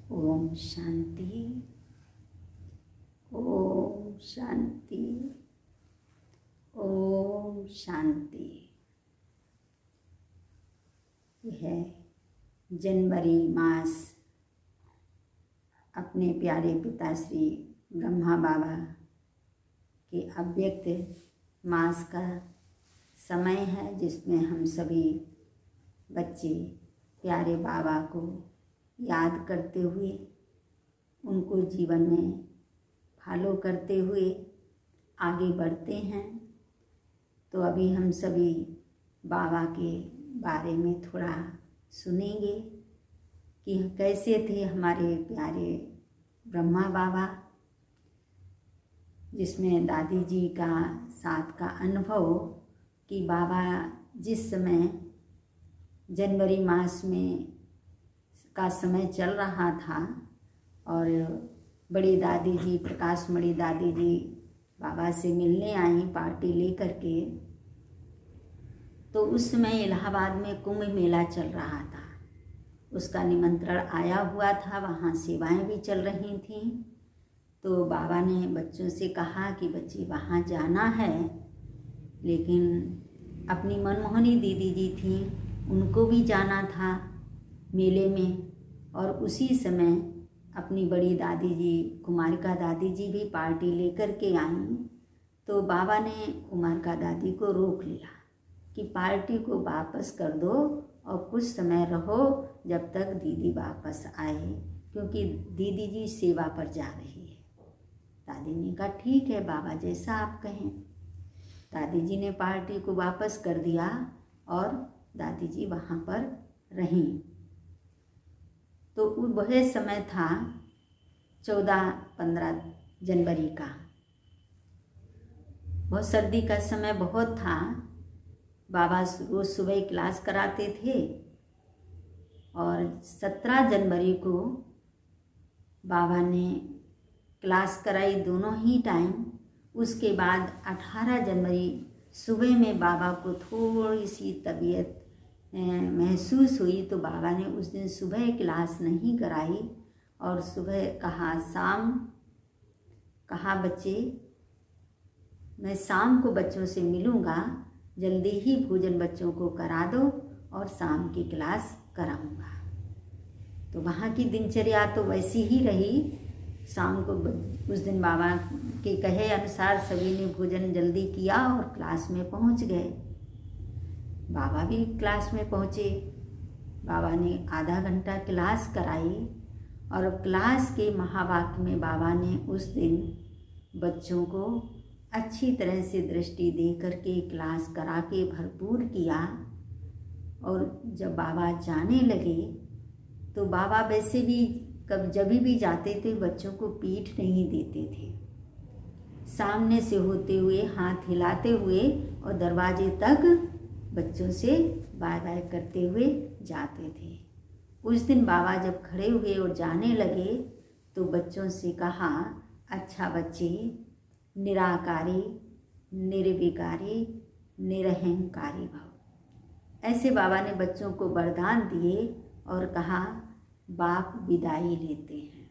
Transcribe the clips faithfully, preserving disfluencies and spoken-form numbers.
ओम शांति, ओम शांति, ओम शांति। यह जनवरी मास अपने प्यारे पिताश्री ब्रह्मा बाबा के अव्यक्त मास का समय है, जिसमें हम सभी बच्चे प्यारे बाबा को याद करते हुए, उनको जीवन में फॉलो करते हुए आगे बढ़ते हैं। तो अभी हम सभी बाबा के बारे में थोड़ा सुनेंगे कि कैसे थे हमारे प्यारे ब्रह्मा बाबा, जिसमें दादी जी का साथ का अनुभव कि बाबा जिस समय जनवरी मास में का समय चल रहा था और बड़ी दादी जी, प्रकाश मणि दादी जी बाबा से मिलने आई पार्टी लेकर के, तो उस समय इलाहाबाद में कुंभ मेला चल रहा था। उसका निमंत्रण आया हुआ था, वहाँ सेवाएं भी चल रही थीं। तो बाबा ने बच्चों से कहा कि बच्चे वहाँ जाना है, लेकिन अपनी मनमोहनी दीदी जी थीं, उनको भी जाना था मेले में। और उसी समय अपनी बड़ी दादी जी, कुमारिका दादी जी भी पार्टी लेकर के आई। तो बाबा ने कुमारिका दादी को रोक लिया कि पार्टी को वापस कर दो और कुछ समय रहो जब तक दीदी वापस आए, क्योंकि दीदी जी सेवा पर जा रही है। दादी ने कहा ठीक है बाबा, जैसा आप कहें। दादी जी ने पार्टी को वापस कर दिया और दादी जी वहाँ पर रहीं। तो वह समय था चौदह पंद्रह जनवरी का। बहुत सर्दी का समय बहुत था। बाबा रोज सुबह क्लास कराते थे और सत्रह जनवरी को बाबा ने क्लास कराई दोनों ही टाइम। उसके बाद अठारह जनवरी सुबह में बाबा को थोड़ी सी तबीयत महसूस हुई, तो बाबा ने उस दिन सुबह क्लास नहीं कराई और सुबह कहा शाम कहा बच्चे मैं शाम को बच्चों से मिलूँगा, जल्दी ही भोजन बच्चों को करा दो और शाम की क्लास कराऊँगा। तो वहाँ की दिनचर्या तो वैसी ही रही। शाम को उस दिन बाबा के कहे अनुसार सभी ने भोजन जल्दी किया और क्लास में पहुँच गए। बाबा भी क्लास में पहुँचे। बाबा ने आधा घंटा क्लास कराई और क्लास के महावाक्य में बाबा ने उस दिन बच्चों को अच्छी तरह से दृष्टि दे करके क्लास करा के भरपूर किया। और जब बाबा जाने लगे तो बाबा वैसे भी कब जब भी जाते थे बच्चों को पीठ नहीं देते थे, सामने से होते हुए हाथ हिलाते हुए और दरवाजे तक बच्चों से बाय बाय करते हुए जाते थे। उस दिन बाबा जब खड़े हुए और जाने लगे तो बच्चों से कहा अच्छा बच्चे, निराकारी, निर्विकारी, निरहंकारी भव। ऐसे बाबा ने बच्चों को वरदान दिए और कहा बाप विदाई लेते हैं।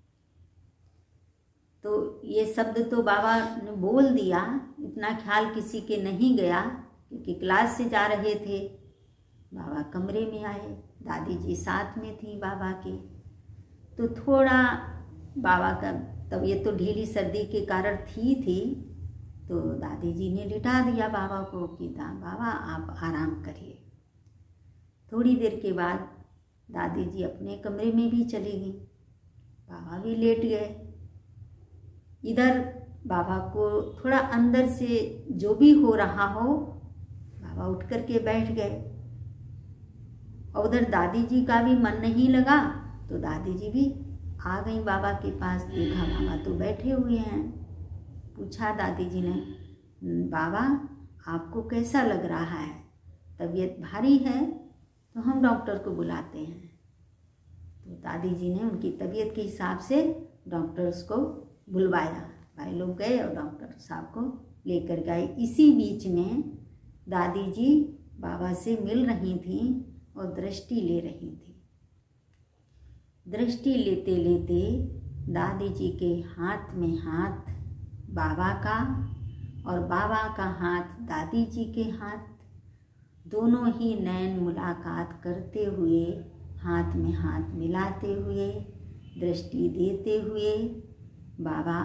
तो ये शब्द तो बाबा ने बोल दिया, इतना ख्याल किसी के नहीं गया क्योंकि क्लास से जा रहे थे। बाबा कमरे में आए, दादी जी साथ में थी बाबा के। तो थोड़ा बाबा का तबीयत तो ढीली सर्दी के कारण थी थी तो दादी जी ने लिटा दिया बाबा को कि बाबा आप आराम करिए। थोड़ी देर के बाद दादी जी अपने कमरे में भी चली गई, बाबा भी लेट गए। इधर बाबा को थोड़ा अंदर से जो भी हो रहा हो, बाबा उठ कर के बैठ गए। और उधर दादी जी का भी मन नहीं लगा तो दादी जी भी आ गई बाबा के पास। देखा बाबा तो बैठे हुए हैं। पूछा दादी जी ने बाबा आपको कैसा लग रहा है, तबीयत भारी है तो हम डॉक्टर को बुलाते हैं। तो दादी जी ने उनकी तबीयत के हिसाब से डॉक्टर्स को बुलवाया। भाई लोग गए और डॉक्टर साहब को लेकर गए। इसी बीच में दादी जी बाबा से मिल रही थीं और दृष्टि ले रही थी। दृष्टि लेते लेते दादी जी के हाथ में हाथ बाबा का और बाबा का हाथ दादी जी के हाथ, दोनों ही नैन मुलाकात करते हुए, हाथ में हाथ मिलाते हुए, दृष्टि देते हुए बाबा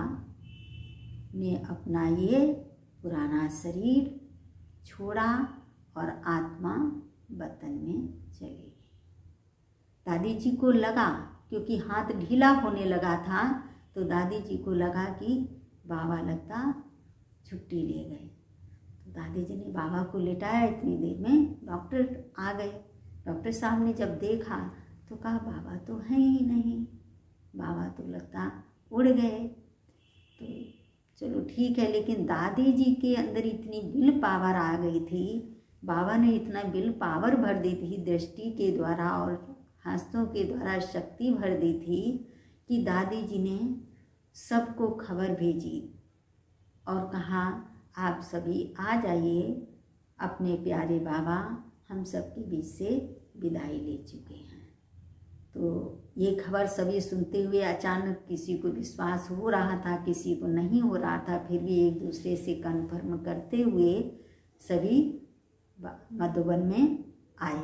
ने अपना ये पुराना शरीर छोड़ा और आत्मा वतन में चली गई। दादी जी को लगा, क्योंकि हाथ ढीला होने लगा था, तो दादी जी को लगा कि बाबा लगता छुट्टी ले गए। तो दादी जी ने बाबा को लेटाया। इतनी देर में डॉक्टर आ गए। डॉक्टर साहब ने जब देखा तो कहा बाबा तो है ही नहीं, बाबा तो लगता उड़ गए। तो चलो ठीक है, लेकिन दादी जी के अंदर इतनी विल पावर आ गई थी, बाबा ने इतना विल पावर भर दी थी, दृष्टि के द्वारा और हस्तों के द्वारा शक्ति भर दी थी कि दादी जी ने सबको खबर भेजी और कहा आप सभी आ जाइए, अपने प्यारे बाबा हम सबके बीच से विदाई ले चुके हैं। तो ये खबर सभी सुनते हुए अचानक किसी को विश्वास हो रहा था, किसी को नहीं हो रहा था, फिर भी एक दूसरे से कन्फर्म करते हुए सभी मधुबन में आए।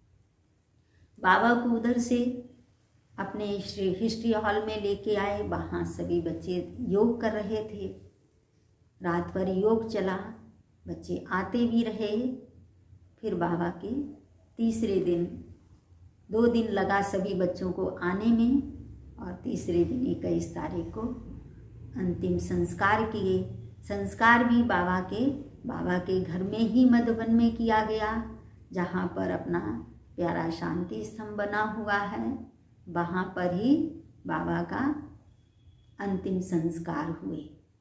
बाबा को उधर से अपने हिस्ट्री हॉल में लेके आए। वहाँ सभी बच्चे योग कर रहे थे। रात भर योग चला, बच्चे आते भी रहे। फिर बाबा के तीसरे दिन, दो दिन लगा सभी बच्चों को आने में, और तीसरे दिन इक्कीस तारीख को अंतिम संस्कार किए। संस्कार भी बाबा के बाबा के घर में ही मधुबन में किया गया, जहाँ पर अपना प्यारा शांति स्तंभ बना हुआ है। वहाँ पर ही बाबा का अंतिम संस्कार हुए।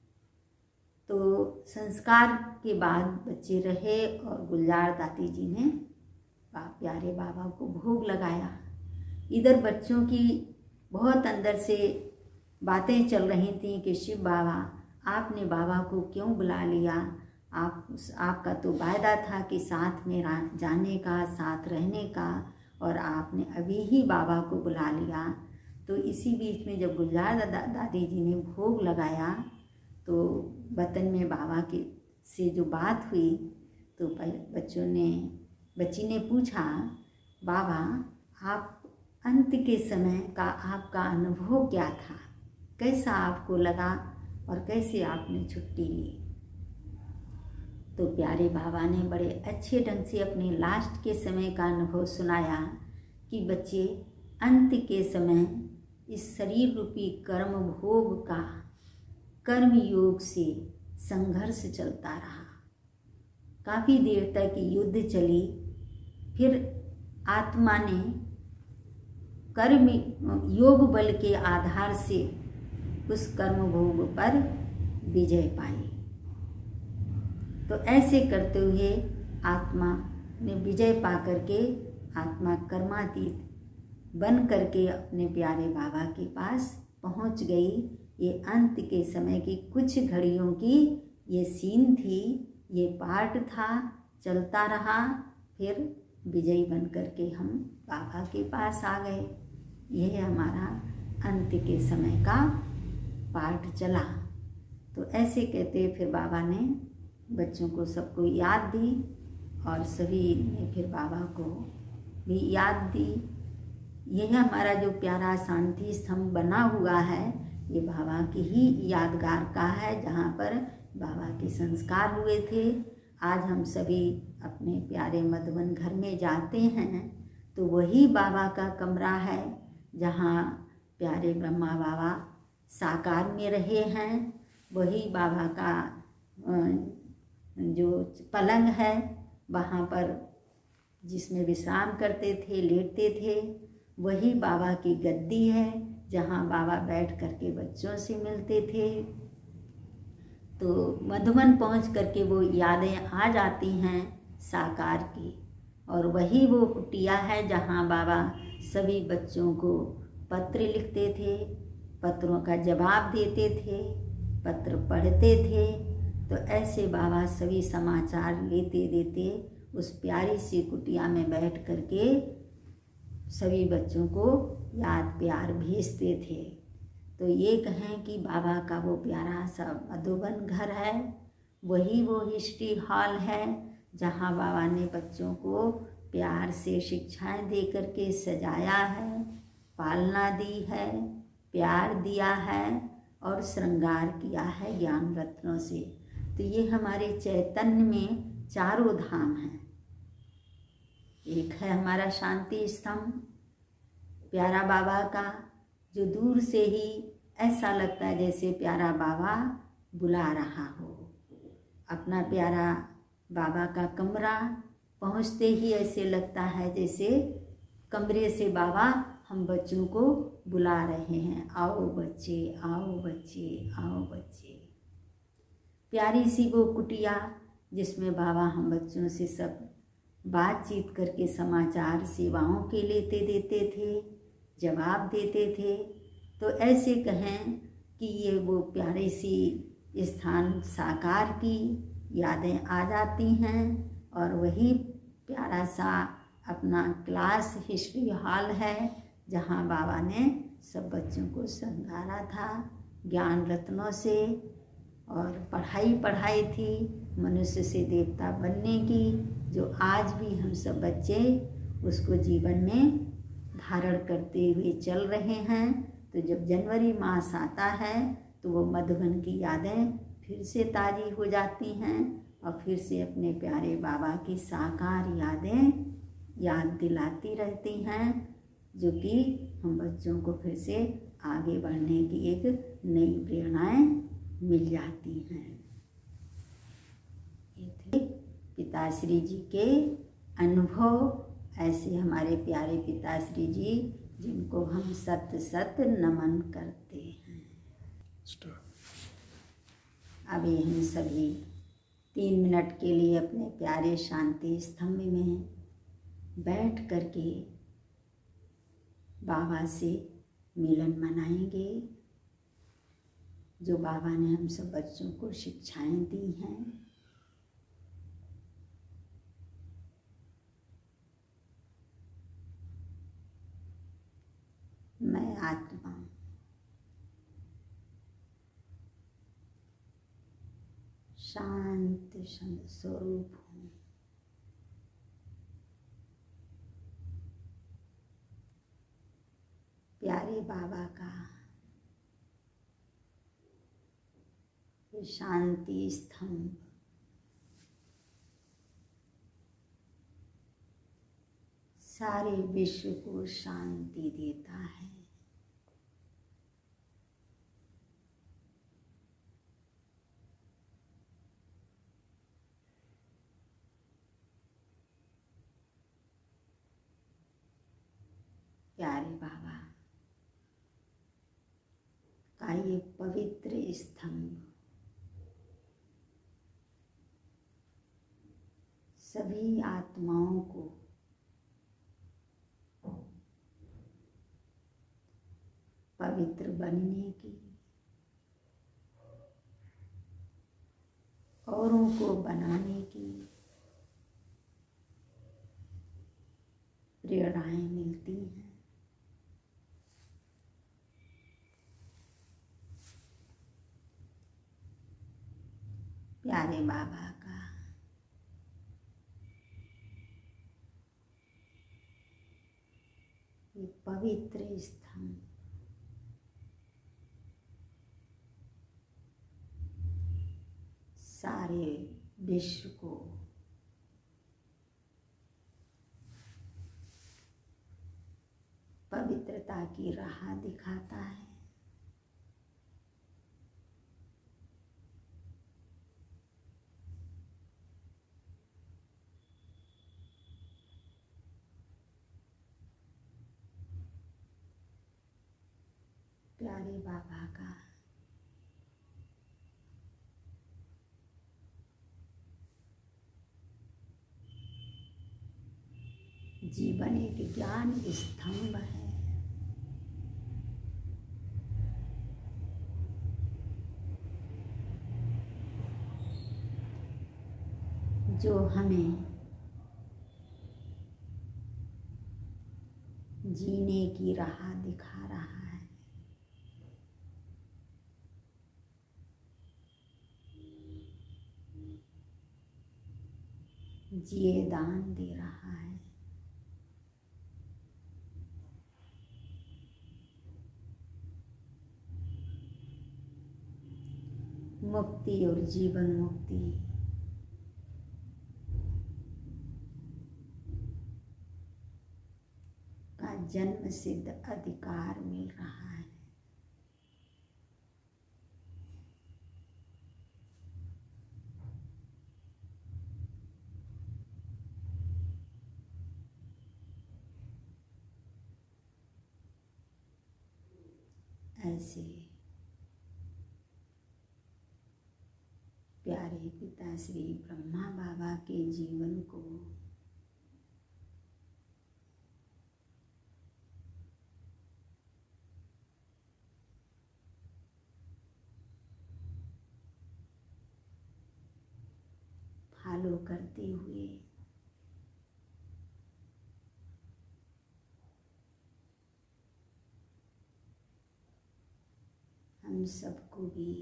तो संस्कार के बाद बच्चे रहे और गुलजार दादी जी ने प्यारे बाबा को भोग लगाया। इधर बच्चों की बहुत अंदर से बातें चल रही थीं कि शिव बाबा आपने बाबा को क्यों बुला लिया, आप आपका तो वायदा था कि साथ में जाने का, साथ रहने का, और आपने अभी ही बाबा को बुला लिया। तो इसी बीच में जब गुलजार दा, दादी जी ने भोग लगाया तो वतन में बाबा के से जो बात हुई, तो बच्चों ने बच्ची ने पूछा बाबा आप अंत के समय का आपका अनुभव क्या था, कैसा आपको लगा और कैसे आपने छुट्टी ली। तो प्यारे बाबा ने बड़े अच्छे ढंग से अपने लास्ट के समय का अनुभव सुनाया कि बच्चे अंत के समय इस शरीर रूपी कर्म भोग का कर्म योग से संघर्ष चलता रहा। काफ़ी देर तक युद्ध चली। फिर आत्मा ने कर्म योग बल के आधार से उस कर्म भोग पर विजय पाई। तो ऐसे करते हुए आत्मा ने विजय पा करके आत्मा कर्मातीत बन करके अपने प्यारे बाबा के पास पहुंच गई। ये अंत के समय की कुछ घड़ियों की ये सीन थी, ये पार्ट था, चलता रहा। फिर विजयी बन करके हम बाबा के पास आ गए। यह हमारा अंत के समय का पार्ट चला। तो ऐसे कहते फिर बाबा ने बच्चों को सबको याद दी और सभी ने फिर बाबा को भी याद दी। यह हमारा जो प्यारा शांति स्तंभ बना हुआ है, ये बाबा की ही यादगार का है, जहाँ पर बाबा के संस्कार हुए थे। आज हम सभी अपने प्यारे मधुबन घर में जाते हैं तो वही बाबा का कमरा है, जहाँ प्यारे ब्रह्मा बाबा साकार में रहे हैं। वही बाबा का जो पलंग है, वहाँ पर जिसमें विश्राम करते थे, लेटते थे, वही बाबा की गद्दी है, जहाँ बाबा बैठ करके बच्चों से मिलते थे। तो मधुबन पहुँच करके वो यादें आ जाती हैं साकार की। और वही वो कुटिया है जहाँ बाबा सभी बच्चों को पत्र लिखते थे, पत्रों का जवाब देते थे, पत्र पढ़ते थे। तो ऐसे बाबा सभी समाचार लेते देते उस प्यारी सी कुटिया में बैठ करके सभी बच्चों को याद प्यार भेजते थे। तो ये कहें कि बाबा का वो प्यारा सा मधुबन घर है, वही वो हिस्ट्री हॉल है जहाँ बाबा ने बच्चों को प्यार से शिक्षाएं दे करके सजाया है, पालना दी है, प्यार दिया है और श्रृंगार किया है ज्ञान रत्नों से। तो ये हमारे चैतन्य में चारों धाम हैं। एक है हमारा शांति स्तंभ प्यारा बाबा का, जो दूर से ही ऐसा लगता है जैसे प्यारा बाबा बुला रहा हो। अपना प्यारा बाबा का कमरा पहुंचते ही ऐसे लगता है जैसे कमरे से बाबा हम बच्चों को बुला रहे हैं, आओ बच्चे, आओ बच्चे, आओ बच्चे। प्यारी सी वो कुटिया जिसमें बाबा हम बच्चों से सब बातचीत करके समाचार सेवाओं के लेते देते थे, जवाब देते थे। तो ऐसे कहें कि ये वो प्यारी सी स्थान साकार की यादें आ जाती हैं। और वही प्यारा सा अपना क्लास हिस्ट्री हॉल है जहाँ बाबा ने सब बच्चों को श्रृंगारा था ज्ञान रत्नों से। और पढ़ाई पढ़ाई थी मनुष्य से देवता बनने की, जो आज भी हम सब बच्चे उसको जीवन में धारण करते हुए चल रहे हैं। तो जब जनवरी मास आता है तो वो मधुबन की यादें फिर से ताज़ी हो जाती हैं और फिर से अपने प्यारे बाबा की साकार यादें याद दिलाती रहती हैं, जो कि हम बच्चों को फिर से आगे बढ़ने की एक नई प्रेरणाएं मिल जाती हैं। ये थे पिताश्री जी के अनुभव। ऐसे हमारे प्यारे पिताश्री जी जिनको हम सत सत नमन करते हैं। अभी हम सभी तीन मिनट के लिए अपने प्यारे शांति स्तंभ में बैठ करके बाबा से मिलन मनाएंगे, जो बाबा ने हम सब बच्चों को शिक्षाएं दी हैं। मैं आत्मा शांत स्वरूप हूँ। प्यारे बाबा का ये शांति स्तंभ सारे विश्व को शांति देता है। प्यारे बाबा का ये पवित्र स्तंभ सभी आत्माओं को पवित्र बनने की, औरों को बनाने की प्रेरणाएं मिलती हैं। प्यारे बाबा का ये पवित्र स्तंभ सारे विश्व को पवित्रता की राह दिखाता है। प्यारे बाबा का जीवन एक ज्ञान स्तंभ है। जो हमें की राह दिखा रहा है। जिए दान दे रहा है। मुक्ति और जीवन मुक्ति का जन्म सिद्ध अधिकार मिल रहा है। ऐसे प्यारे पिता श्री ब्रह्मा बाबा के जीवन को फॉलो करते हुए हम सबको भी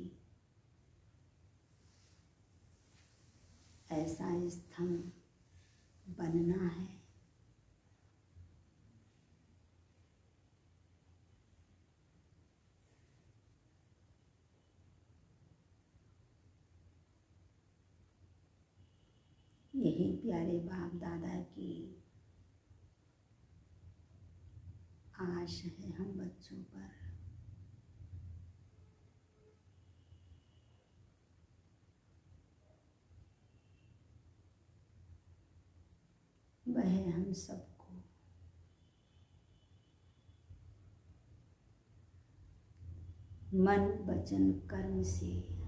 ऐसा स्तंभ बनना है। यही प्यारे बाप दादा की आश है हम बच्चों पर। वह हम सबको मन वचन कर्म से